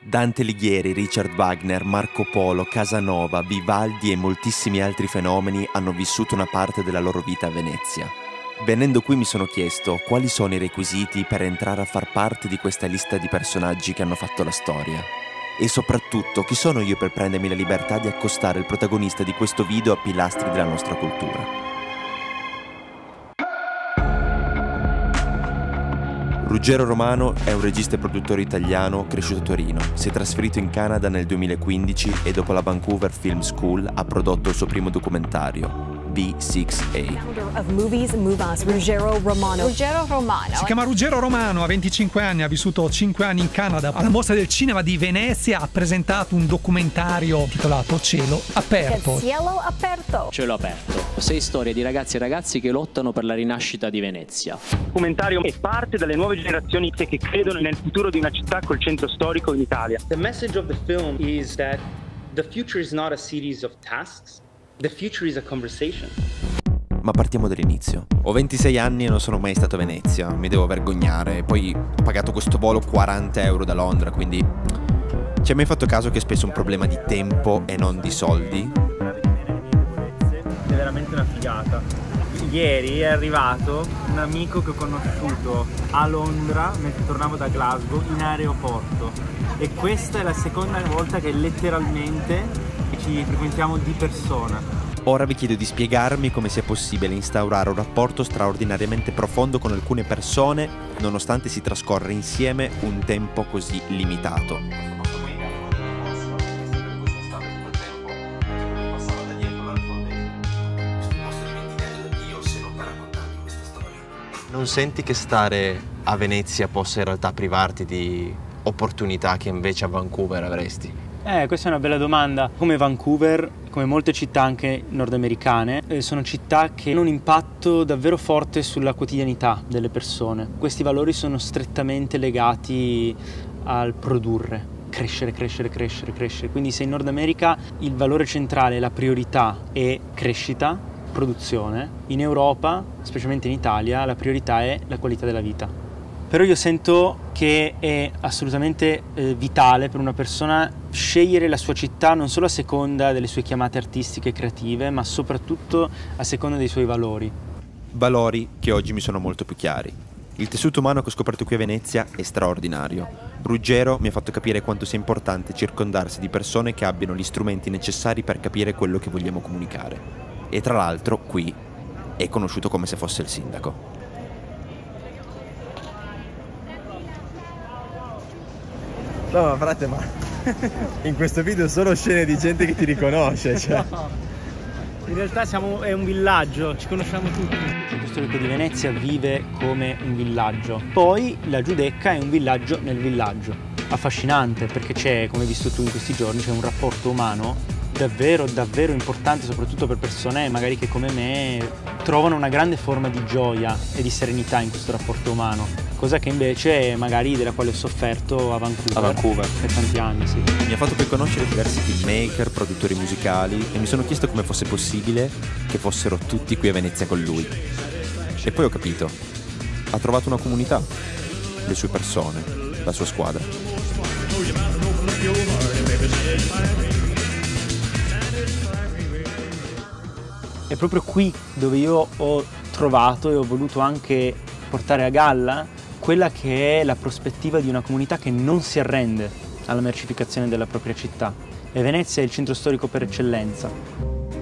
Dante Alighieri, Richard Wagner, Marco Polo, Casanova, Vivaldi e moltissimi altri fenomeni hanno vissuto una parte della loro vita a Venezia. Venendo qui mi sono chiesto quali sono i requisiti per entrare a far parte di questa lista di personaggi che hanno fatto la storia. E soprattutto, chi sono io per prendermi la libertà di accostare il protagonista di questo video a pilastri della nostra cultura? Ruggero Romano è un regista e produttore italiano cresciuto a Torino. Si è trasferito in Canada nel 2015 e dopo la Vancouver Film School ha prodotto il suo primo documentario, B6A. Ruggero Romano. Si chiama Ruggero Romano, ha 25 anni, ha vissuto 5 anni in Canada. Alla Mostra del Cinema di Venezia ha presentato un documentario intitolato Cielo Aperto. Cielo Aperto. Cielo Aperto. 6 storie di ragazzi e ragazzi che lottano per la rinascita di Venezia. Il documentario è parte delle nuove generazioni che credono nel futuro di una città col centro storico in Italia. The message of the film is that the future is not a series of tasks. The future is a conversation. Ma partiamo dall'inizio. Ho 26 anni e non sono mai stato a Venezia, mi devo vergognare. Poi ho pagato questo volo 40 euro da Londra, quindi ci hai mai fatto caso che è spesso un problema di tempo e non di soldi? È veramente una figata. Ieri è arrivato un amico che ho conosciuto a Londra mentre tornavo da Glasgow in aeroporto, e questa è la seconda volta che letteralmente ci frequentiamo di persona. Ora vi chiedo di spiegarmi come sia possibile instaurare un rapporto straordinariamente profondo con alcune persone nonostante si trascorra insieme un tempo così limitato. Non senti che stare a Venezia possa in realtà privarti di opportunità che invece a Vancouver avresti? Questa è una bella domanda. Come Vancouver, come molte città anche nordamericane, sono città che hanno un impatto davvero forte sulla quotidianità delle persone. Questi valori sono strettamente legati al produrre. Crescere. Quindi se in Nord America il valore centrale, la priorità è crescita, produzione, in Europa, specialmente in Italia, la priorità è la qualità della vita. Però io sento che è assolutamente vitale per una persona scegliere la sua città non solo a seconda delle sue chiamate artistiche e creative, ma soprattutto a seconda dei suoi valori. Valori che oggi mi sono molto più chiari. Il tessuto umano che ho scoperto qui a Venezia è straordinario. Ruggero mi ha fatto capire quanto sia importante circondarsi di persone che abbiano gli strumenti necessari per capire quello che vogliamo comunicare. E tra l'altro, qui, è conosciuto come se fosse il sindaco. No, ma frate, ma in questo video solo scene di gente che ti riconosce, cioè. No, in realtà è un villaggio, ci conosciamo tutti. Il centro storico di Venezia vive come un villaggio. Poi la Giudecca è un villaggio nel villaggio. Affascinante, perché c'è, come hai visto tu in questi giorni, c'è un rapporto umano davvero importante, soprattutto per persone magari che come me trovano una grande forma di gioia e di serenità in questo rapporto umano, cosa che invece magari della quale ho sofferto a Vancouver per tanti anni, sì. Mi ha fatto poi conoscere diversi filmmaker, produttori musicali e mi sono chiesto come fosse possibile che fossero tutti qui a Venezia con lui. E poi ho capito, ha trovato una comunità, le sue persone, la sua squadra. È proprio qui dove io ho trovato e ho voluto anche portare a galla quella che è la prospettiva di una comunità che non si arrende alla mercificazione della propria città. E Venezia è il centro storico per eccellenza.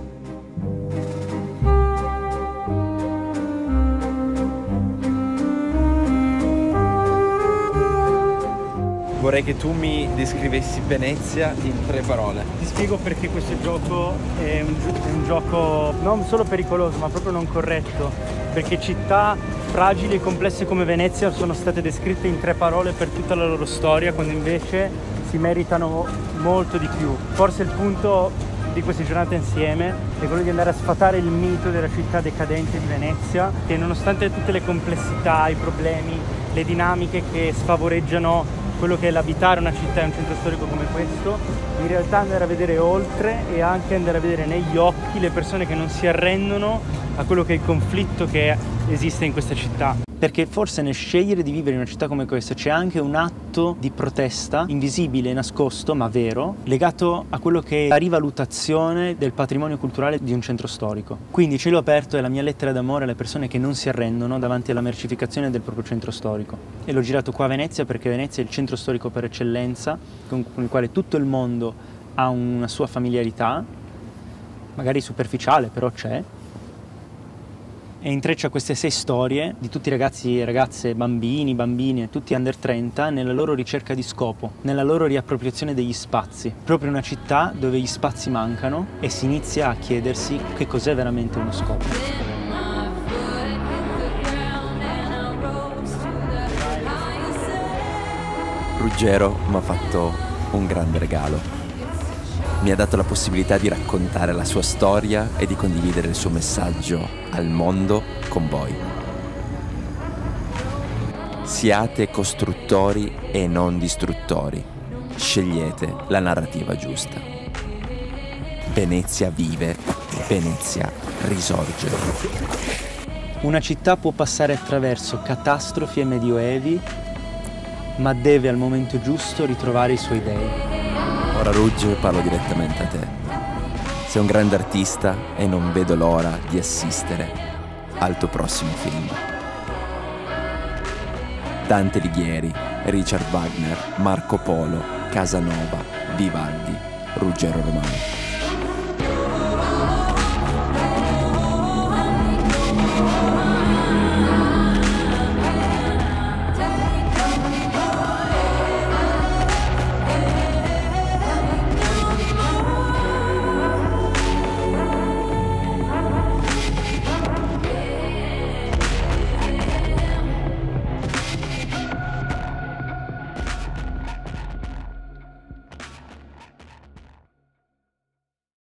Vorrei che tu mi descrivessi Venezia in 3 parole. Ti spiego perché questo gioco è un gioco non solo pericoloso, ma proprio non corretto, perché città fragili e complesse come Venezia sono state descritte in 3 parole per tutta la loro storia, quando invece si meritano molto di più. Forse il punto di queste giornate insieme è quello di andare a sfatare il mito della città decadente di Venezia, che nonostante tutte le complessità, i problemi, le dinamiche che sfavoreggiano quello che è l'abitare una città e un centro storico come questo, in realtà andare a vedere oltre e anche andare a vedere negli occhi le persone che non si arrendono a quello che è il conflitto che esiste in questa città. perché forse nel scegliere di vivere in una città come questa c'è anche un atto di protesta invisibile, nascosto, ma vero, legato a quello che è la rivalutazione del patrimonio culturale di un centro storico. Quindi Cielo Aperto è la mia lettera d'amore alle persone che non si arrendono davanti alla mercificazione del proprio centro storico. E l'ho girato qua a Venezia perché Venezia è il centro storico per eccellenza, con il quale tutto il mondo ha una sua familiarità, magari superficiale, però c'è, e intreccia queste 6 storie di tutti i ragazzi e ragazze, bambini, tutti under 30, nella loro ricerca di scopo, nella loro riappropriazione degli spazi. Proprio una città dove gli spazi mancano e si inizia a chiedersi che cos'è veramente uno scopo. Ruggero mi ha fatto un grande regalo. Mi ha dato la possibilità di raccontare la sua storia e di condividere il suo messaggio al mondo con voi. Siate costruttori e non distruttori. Scegliete la narrativa giusta. Venezia vive, Venezia risorge. Una città può passare attraverso catastrofi e medioevi, ma deve al momento giusto ritrovare i suoi dei. Ora Rugge, parlo direttamente a te. Sei un grande artista e non vedo l'ora di assistere al tuo prossimo film. Dante Alighieri, Richard Wagner, Marco Polo, Casanova, Vivaldi, Ruggero Romano.